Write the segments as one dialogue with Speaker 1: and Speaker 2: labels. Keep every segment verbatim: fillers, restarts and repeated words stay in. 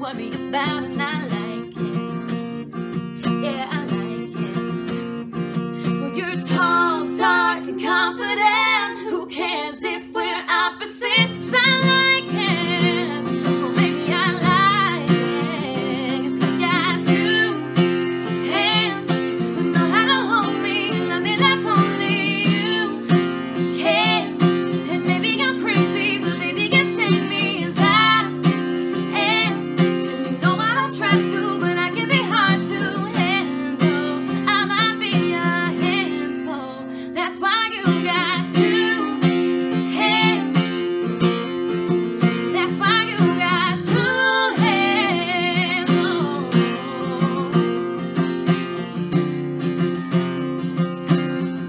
Speaker 1: worry about it, I like it. Yeah, I like it. Well, you're tall, dark, and confident. Who cares if we're opposites? 'Cause I like it. Well, maybe I like it. 'Cause we got two hands who know how to hold me, love me like only you can. And maybe I'm crazy, but baby, you can take me as I am. 'Cause you know I don't try to, but I can be hard to handle. I might be a handful. That's why you got two hands. That's why you got two hands.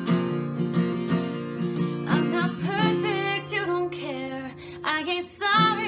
Speaker 1: I'm not perfect, you don't care. I ain't sorry.